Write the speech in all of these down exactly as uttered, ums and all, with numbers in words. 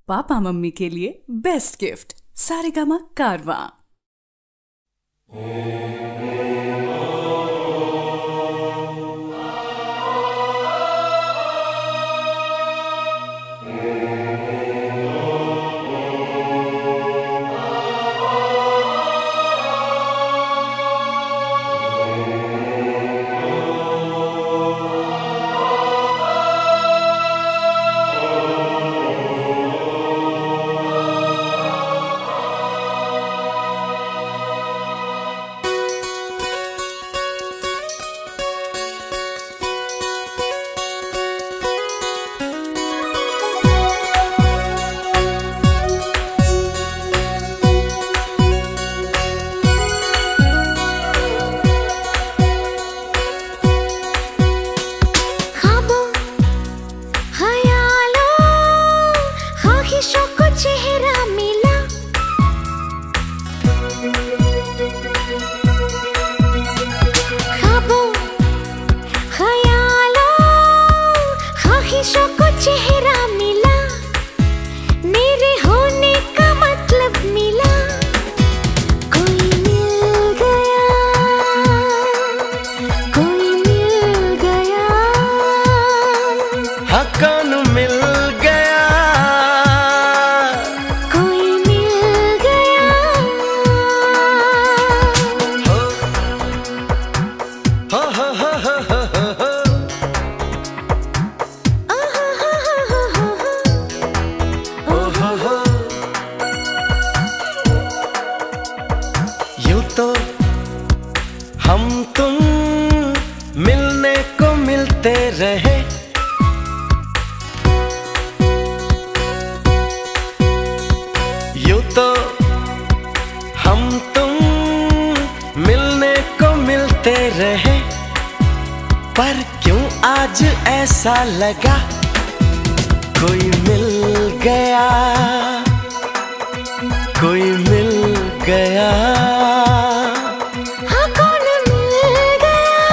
Papa mummy के लिए best gift Saregama कारवां। तो हम तुम मिलने को मिलते रहे, यूं तो हम तुम मिलने को मिलते रहे, पर क्यों आज ऐसा लगा कोई मिल गया, कोई मिल गया। हाँ कौन मिल गया,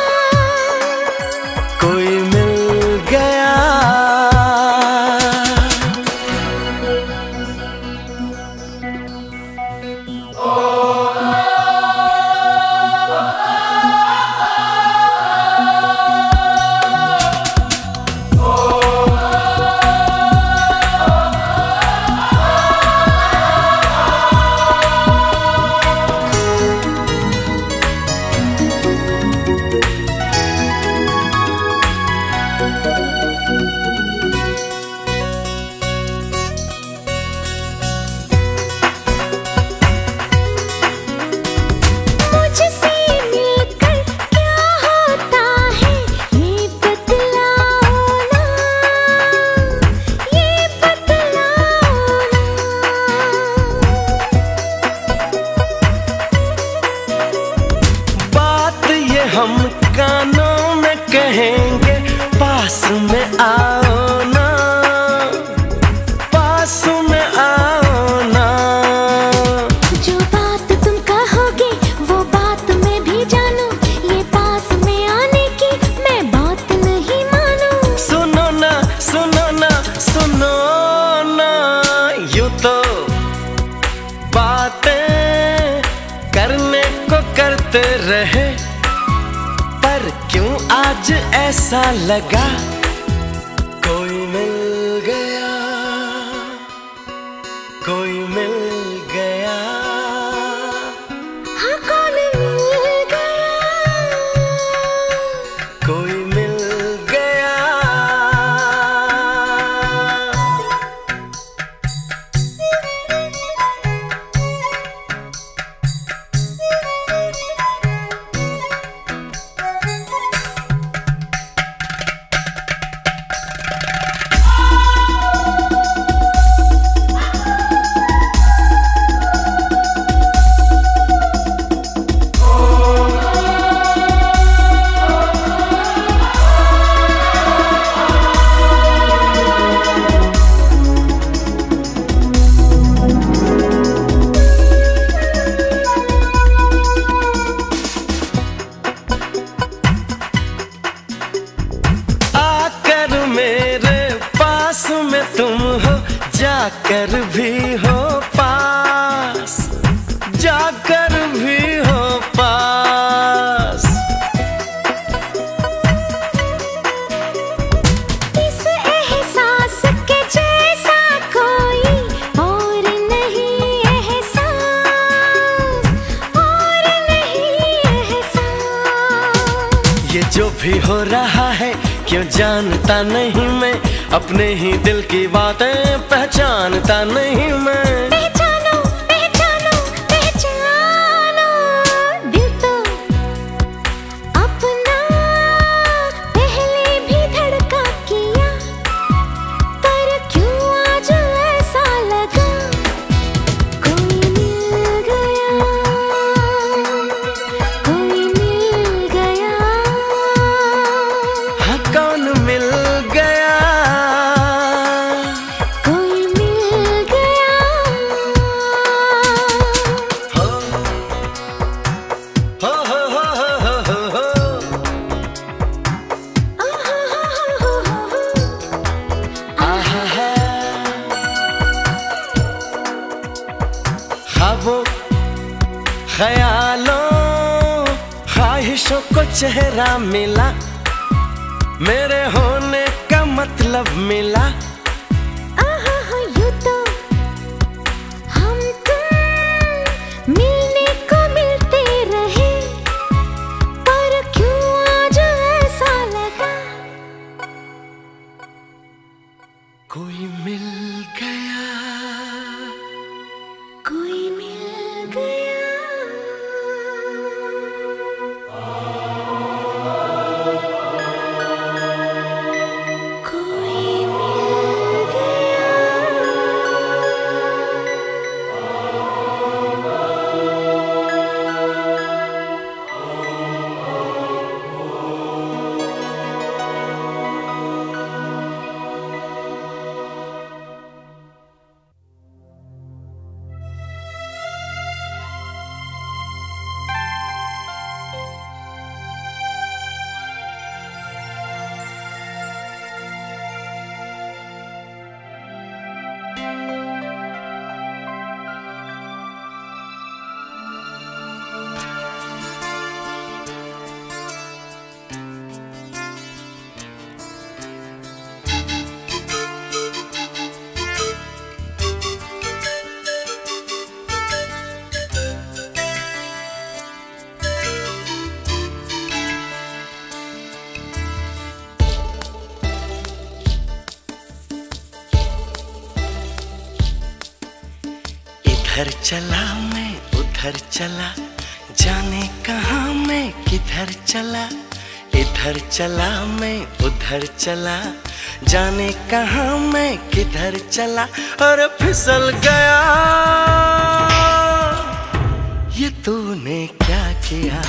कोई मिल गया। हम कानों में कहेंगे पास में आओ ना, पास में आओ ना। जो बात तुम कहोगे वो बात मैं भी जानूं, ये पास में आने की मैं बात नहीं मानूं। सुनो ना सुनो ना सुनो ना, यूं तो बातें करने को करते रहे, पर क्यों आज ऐसा लगा कोई मिल गया, कोई मिल गया। हाँ कौन मिल गया, कोई मिल गया। जाकर भी हो पास, जाकर भी हो पास। इस एहसास के जैसा कोई और नहीं एहसास, और नहीं एहसास। ये जो भी हो रहा है क्यों जानता नहीं मैं, अपने ही दिल की बातें पहचानता नहीं मैं। पहचानो पहचानो पहचानो, दिल तो अपना पहले भी धड़का किया, पर क्यों आज ऐसा लगा कोई मिल गया, कोई मिल गया। हाँ कौन मिल गया, कोई मिल गया। हो हो हो हो हो हो हो। आहा हा। ख्वाबों ख्यालों ख्वाहिशों को चेहरा मिला, मेरे होने का मतलब मिला। आहा हा, यूं तो हम तुम मिलने को मिलते रहे, पर क्यों आज ऐसा लगा कोई मिल गया, कोई मिल गया। कोई मिल गया। इधर चला मैं उधर चला, जाने कहाँ मैं किधर चला। इधर चला मैं उधर चला, जाने कहाँ मैं किधर चला। और फिसल गया, ये तूने क्या किया।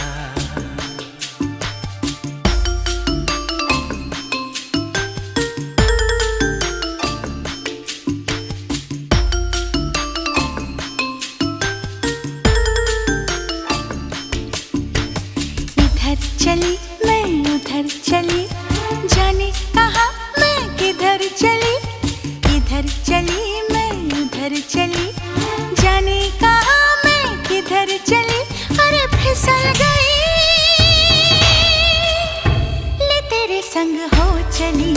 इधर चली मैं उधर चली, जाने कहाँ मैं किधर चली। इधर चली मैं उधर चली, जाने कहाँ मैं किधर चली। अरे फिसल गई, ले तेरे संग हो चली।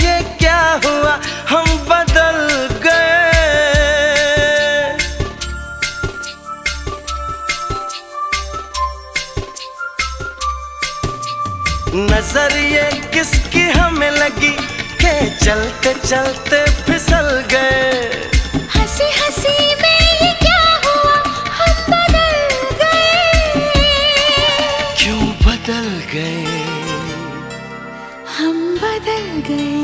ये क्या हुआ हम बदल गए। नजर ये किसकी हमें लगी के चलते चलते फिसल गए। हंसी हंसी में ये क्या हुआ हम बदल गए। क्यों बदल गए हम बदल गए।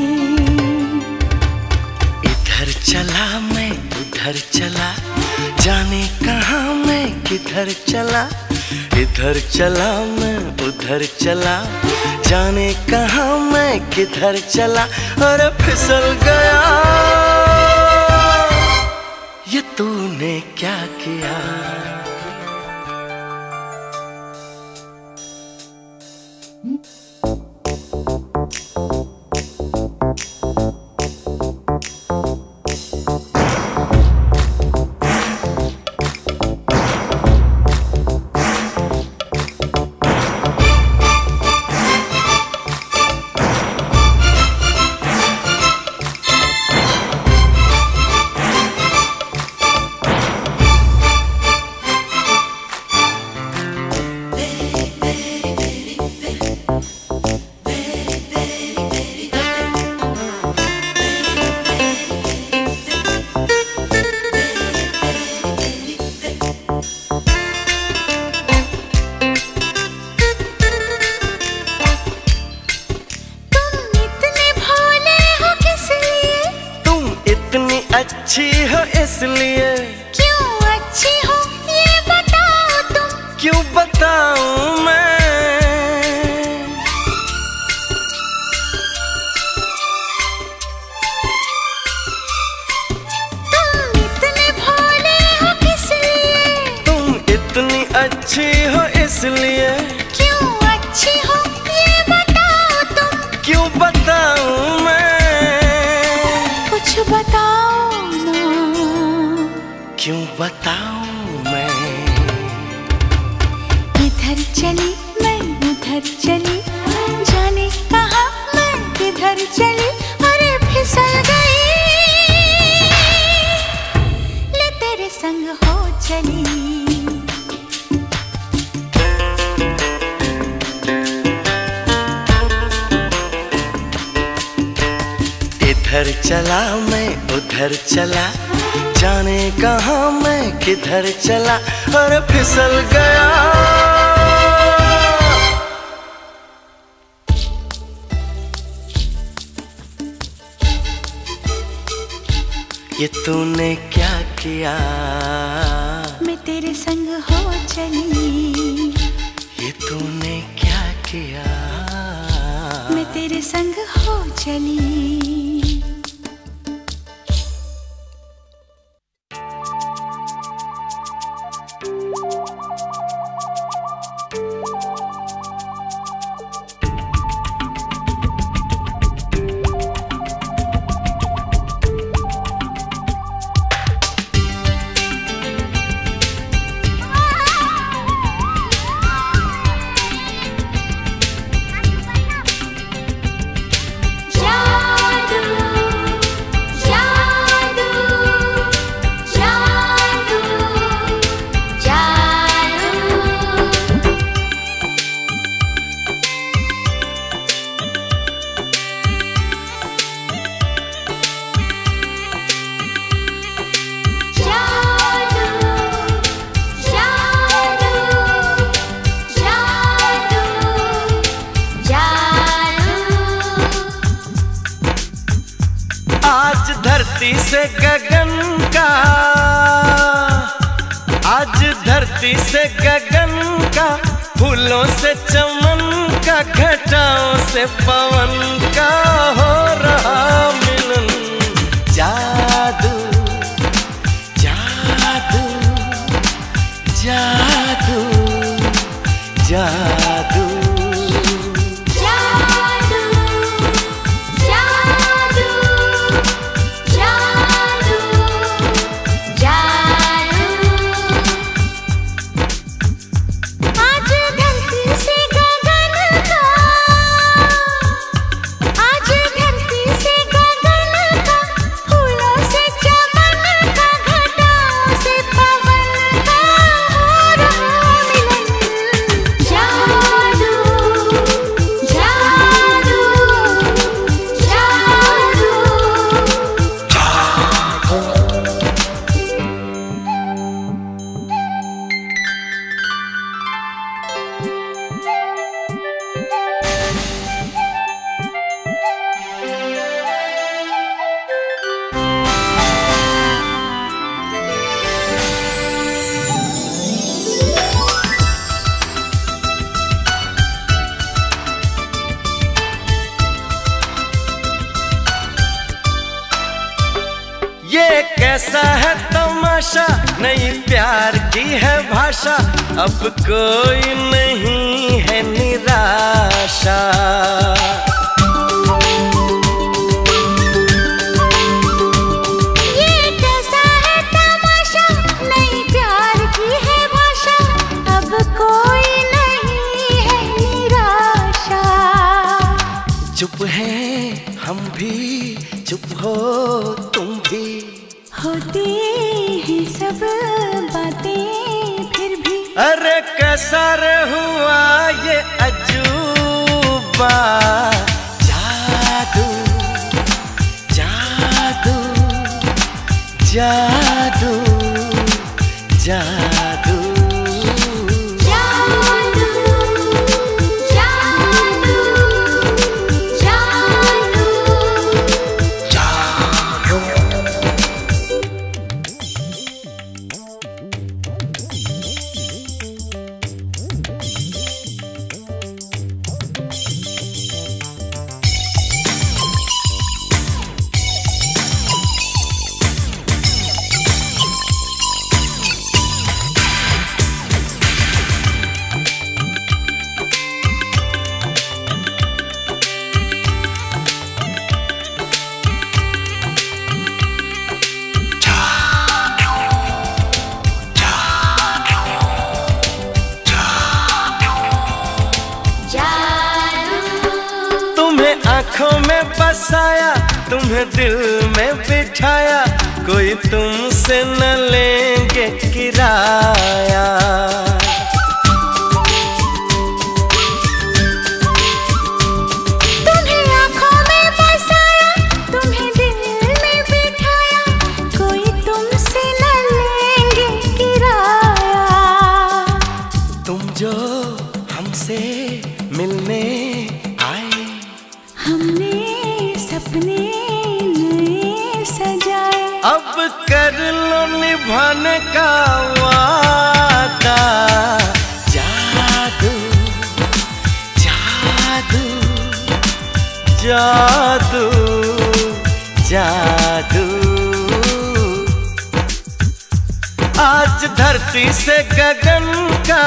इधर चला मैं उधर चला जाने कहाँ मैं किधर चला। इधर चला मैं उधर चला जाने कहाँ मैं किधर चला। और फिसल गया ये तूने क्या किया। अच्छी हो इसलिए। क्यों अच्छी हो ये बताओ तुम। क्यों बताऊं मैं। तुम इतने भोले हो किस लिए। तुम इतनी अच्छी हो इसलिए। क्यों अच्छी हो ये बताओ तुम। क्यों बताऊं मैं। कुछ बताओ क्यों बताऊं मैं। इधर चली मैं उधर चली जाने कहाँ मैं किधर चली। अरे फिसल गई ले तेरे संग हो चली। इधर चला मैं उधर चला जाने कहाँ मैं किधर चला। और फिसल गया ये तूने क्या किया। मैं तेरे संग हो चली। ये तूने क्या किया। मैं तेरे संग हो चली। धरती से गगन का। आज धरती से गगन का फूलों से चमन का घटाओं से पवन का हो रहा मिलन। जादू जादू जादू जादू आज धरती कैसा है तमाशा, नई प्यार की है भाषा, अब कोई नहीं है निराशा। ये कैसा है तमाशा, नई प्यार की है भाषा, अब कोई नहीं है निराशा। चुप है हम भी, चुप हो तुम भी, होती हैं सब बातें फिर भी। अरे कैसा रे हुआ ये अजूबा, जादू जादू जादू जादू आँखों में बसाया, तुम्हें दिल में बिठाया, कोई तुमसे न लेंगे किराया। तुम्हें आँखों में बसाया, तुम्हें दिल में बिठाया, कोई तुमसे न लेंगे किराया। तुम जो हमसे मिलने हमने सपने नए सजाए, अब कर लो निभाने का वादा। जादू जादू जादू जादू आज धरती से गगन का,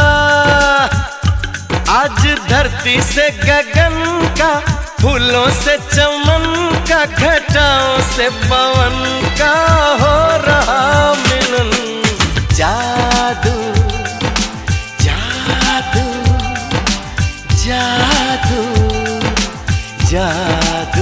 आज धरती से गगन का, फूलों से चमन का, घटाओं से पवन का हो रहा मिलन। जादू जादू जादू जादू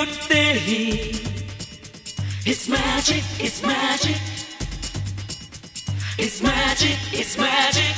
उठते ही It's magic, it's magic, it's magic, it's magic.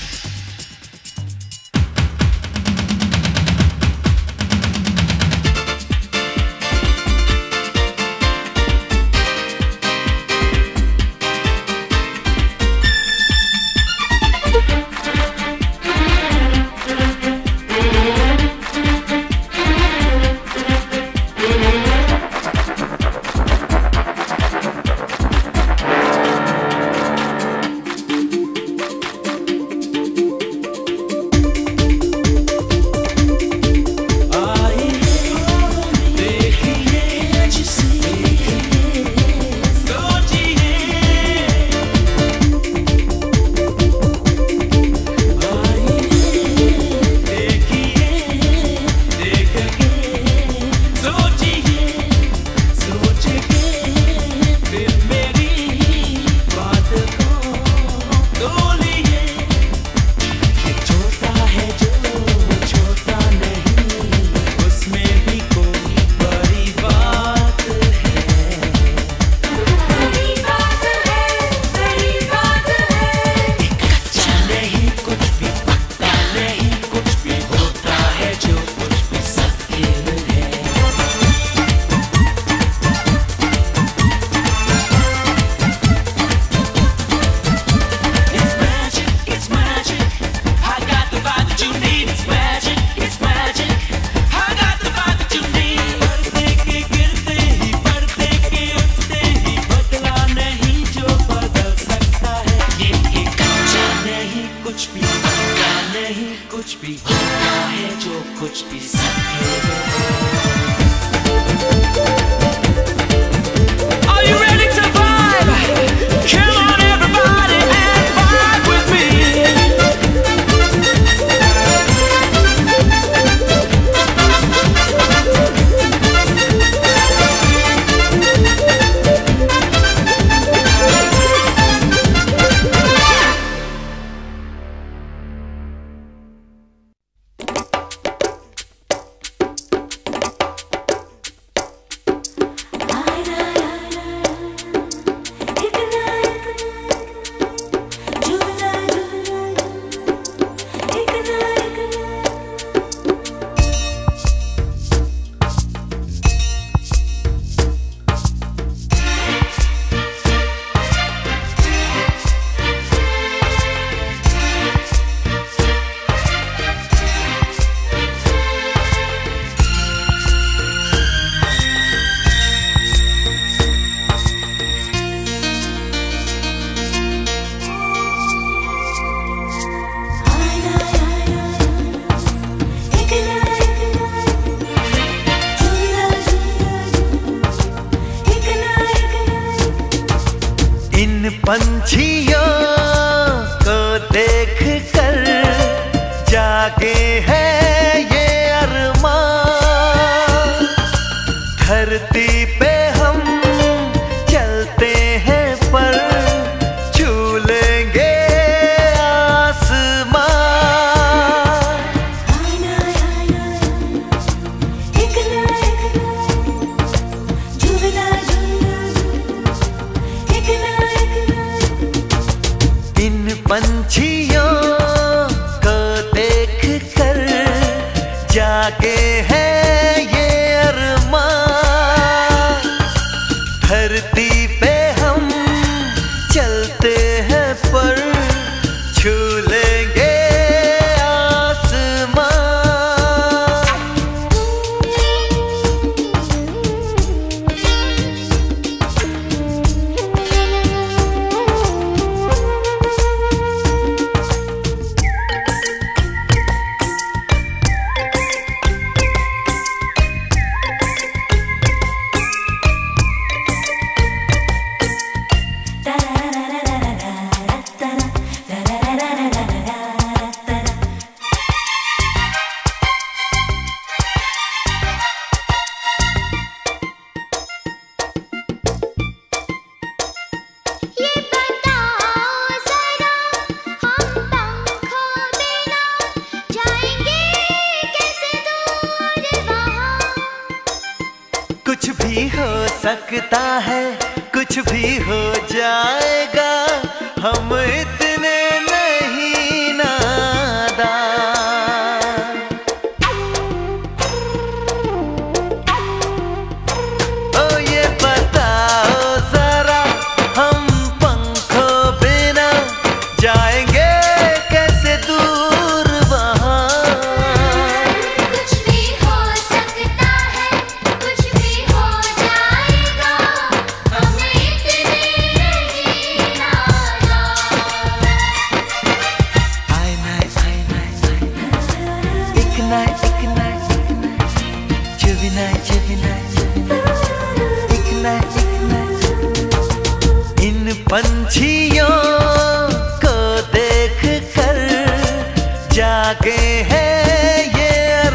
कुछ भी होता है जो कुछ भी सत्य Are you ready to vibe? Come on everybody and vibe with me. पंछियों को देख कर जागे हैं ये अरमान धरती पे हम चलते हैं पर छू लेंगे पंछियों को देख कर जागे हैं ये अरमान कुछ भी हो सकता है, कुछ भी हो जाएगा, हम इतने नहीं नादान। ओ ये बताओ जरा, हम पंखों बिना जाएंगे कैसे दूर वहाँ। कुछ भी हो सकता है, कुछ भी हो जाएगा, हम इतने नहीं नादान। आए नाय आए नाय एक नाय एक नाय चुभी नाय चुभी नाय एक नाय एक नाय। इन पंछियों को देख कर जागे हैं ये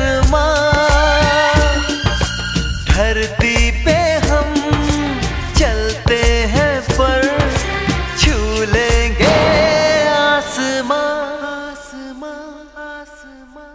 अरमान। धरती पे हम चलते हैं पर छू लेंगे आसमां आसमां आसमां।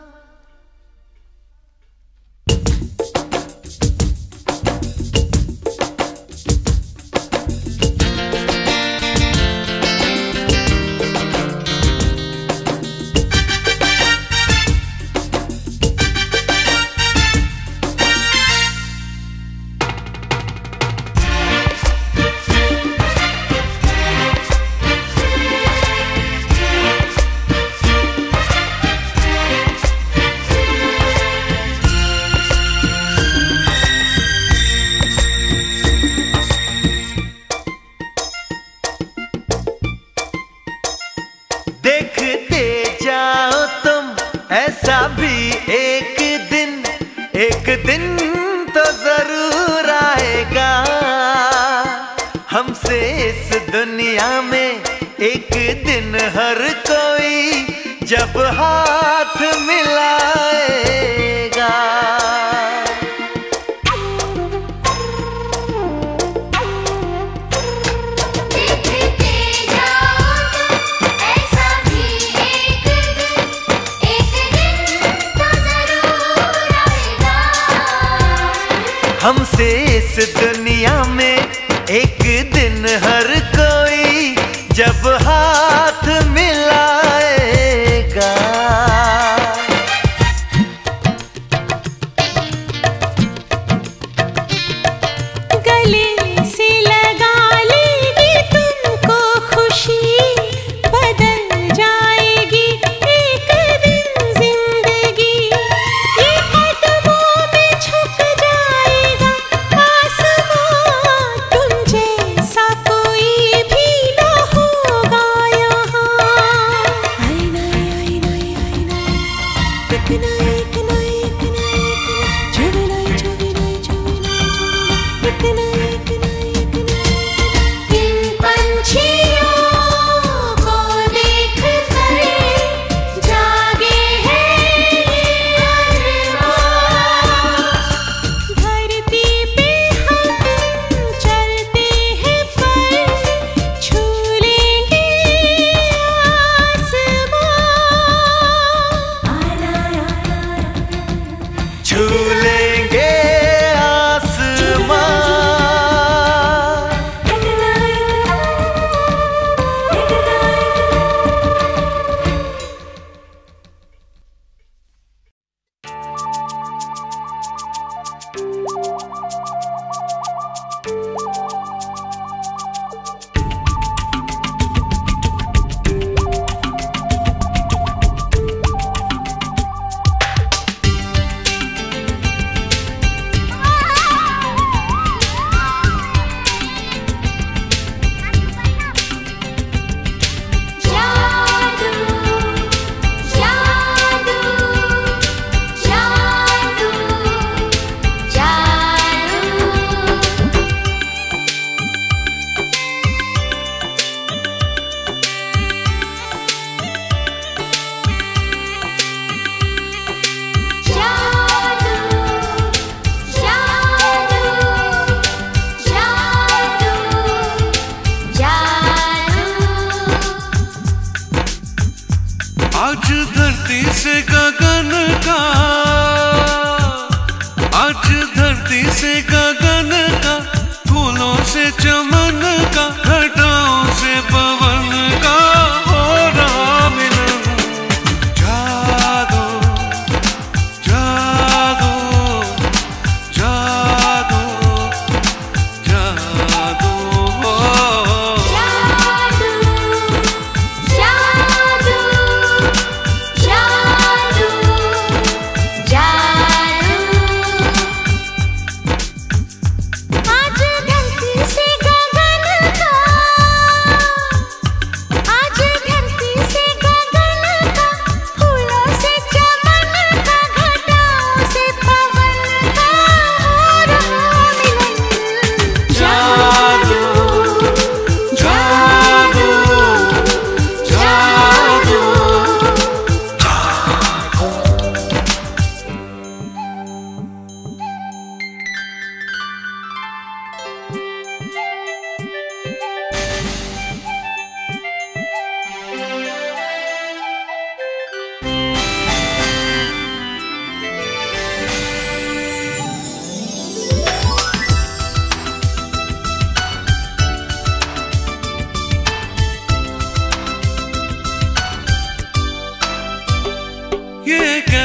देखते जाओ तुम ऐसा भी एक दिन, एक दिन तो जरूर आएगा। हमसे इस दुनिया में एक दिन हर कोई जब हाथ मिलाएगा। देखते जाओ तुम ऐसा भी एक दिन, एक दिन तो जरूर आएगा। हमसे इस दुनिया में एक दिन हर कोई जब हाथ मिलाएगा। गले से लगा लेगी तुमको खुशी, बदल जाएगी एक दिन जिंदगी। ये कदमों में झुक जाएगा आसमां, तुम जैसा कोई भी ना होगा यहाँ। आई नाय आई नाय आई नाय एक नाय एक नाय एक नाय चुभी नाय चुभी नाय चुभी नाय एक नाय एक नाय एक नाय। इन पंछियों को देख कर जागे हैं ये अरमान। धरती पे हम चलते हैं पर छू लेंगे आसमां। छू लेंगे आसमां।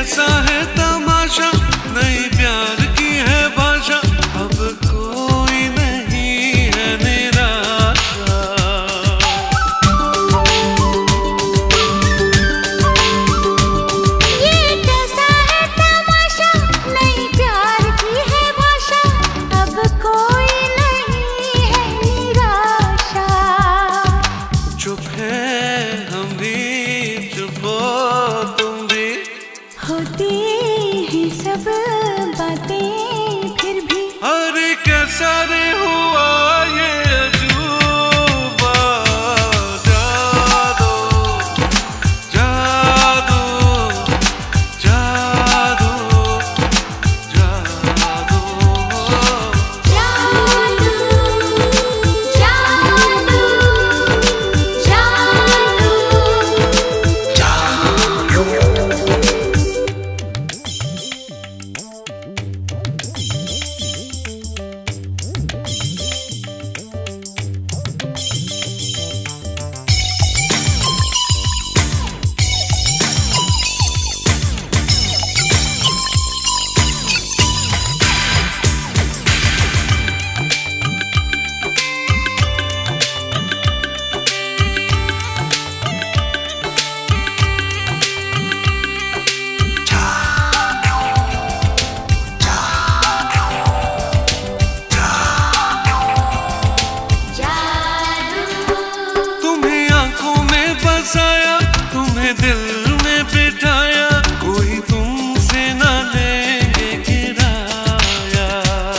कैसा है तमाशा, नई प्यार की है भाषा, अब कोई नहीं है निराशा। ये कैसा है तमाशा, नई प्यार की है भाषा, अब कोई नहीं है निराशा। चुप है हम भी, चुप हो तुम भी, होती है सब बातें फिर भी। अरे कैसा रे हुआ ये अजूबा, जादू जादू जादू जादू जादू जादू तुम्हें आंखों में बसाया, तुम्हें दिल में बिठाया, कोई तुमसे न लेंगे किराया।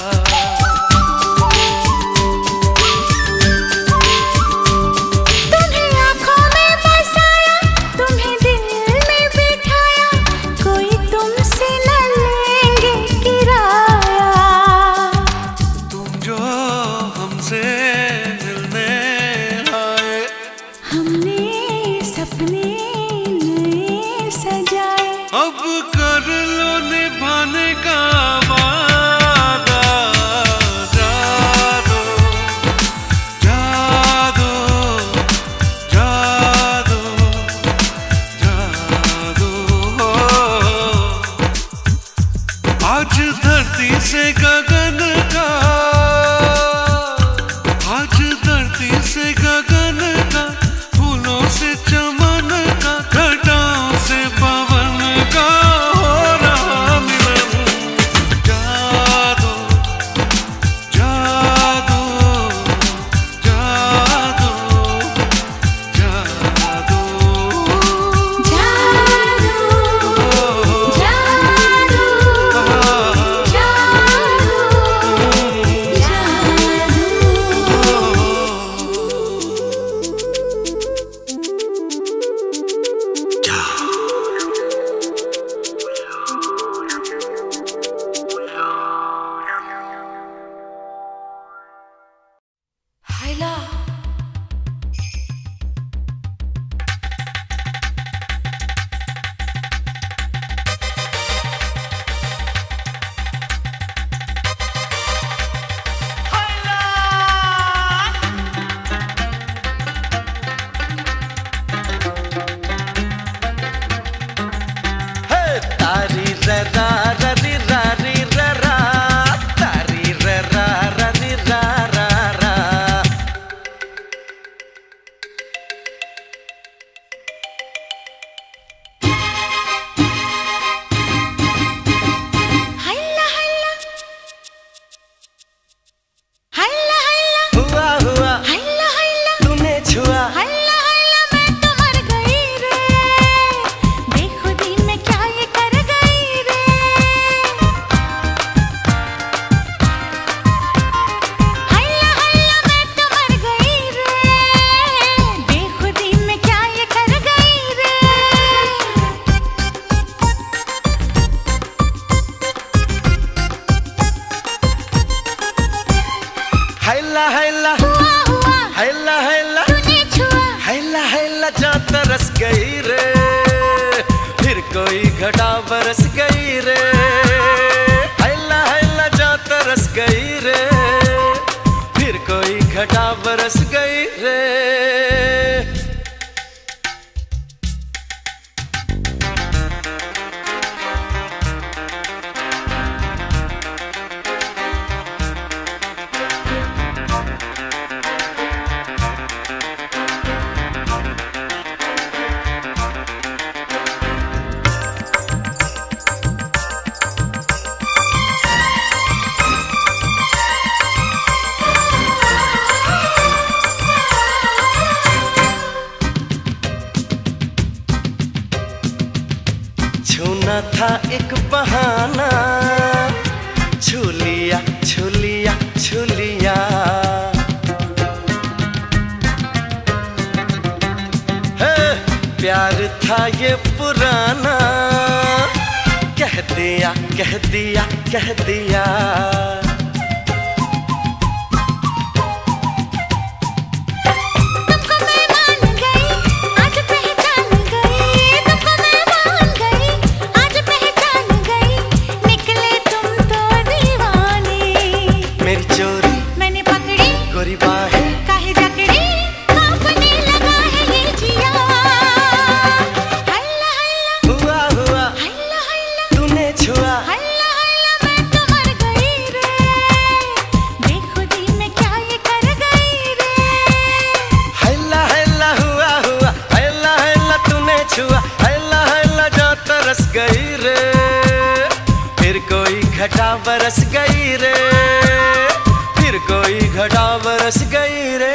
तुम्हें आँखों में बसाया, तुम्हें दिल में बिठाया, कोई तुमसे न लेंगे किराया। तुम जो हमसे मिलने आए, हमने सपने नए सजाए, अब कर लो निभाने का वादा। जादू जादू जादू जादू आज धरती से गगन का, आज धरती से गगन का, फूलों से चमन का, घटाओं से पवन का हो रहा मिलन। जादू जादू जादू जादू तारी रा रा रा री रा री रा रा, तारी रा रा रा री रा रा रा। हल्ला हल्ला हल्ला हल्ला हुआ हुआ हल्ला हल्ला तूने छुआ, हल्ला हल्ला मैं तो मर गई रे, बेखुदी में क्या ये कर गई रे। हल्ला हल्ला मैं तो मर गई रे, बेखुदी में क्या ये कर गई रे। हैला हैला हुआ हुआ हैला हैला तूने छुआ, हैला हैला जा तरस गई रे, फिर कोई घटा बरस गई रे। हैला हैला जा तरस गई रे, फिर कोई घटा बरस गई रे। था एक बहाना, छू लिया छू लिया छू लिया। हे प्यार था ये पुराना, कह दिया कह दिया कह दिया। घटा बरस गई रे, फिर कोई घटा बरस गई रे।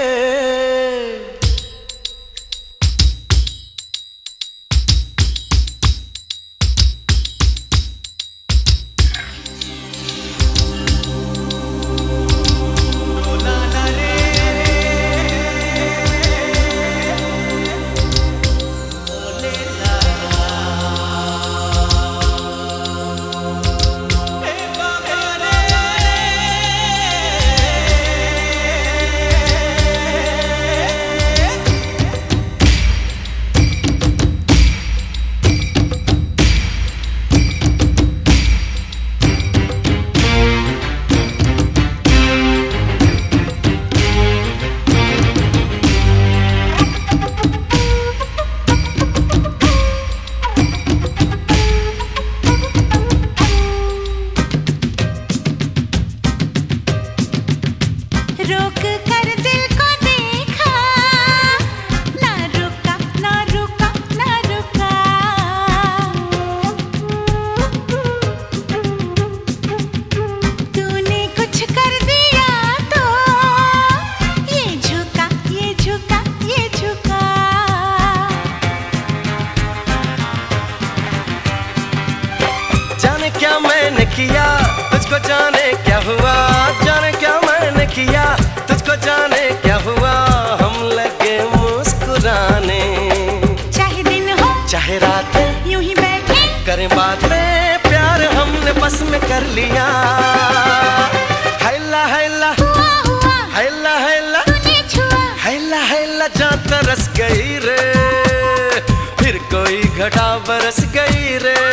क्या मैंने किया तुझको जाने क्या हुआ, जाने क्या मैंने किया तुझको जाने क्या हुआ। हम लगे मुस्कुराने, चाहे दिन हो चाहे रात, यूं ही बैठे करें बातें, प्यार हमने बस में कर लिया। हैला हैला हुआ हुआ, हैला हैला तूने छुआ, हैला हैला जान तरस गई रे, फिर कोई घटा बरस गई रे।